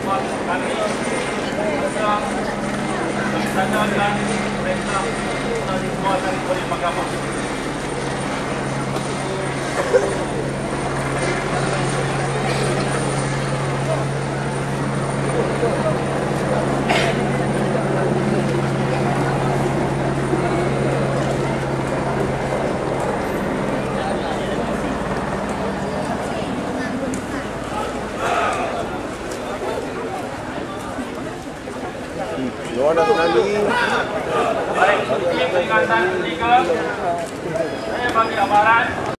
kami sedang melaksanakan perintah yang dikeluarkan oleh mahkamah. Luar dah sekali. Baik, ini peringatan ketiga. Saya bagi amaran.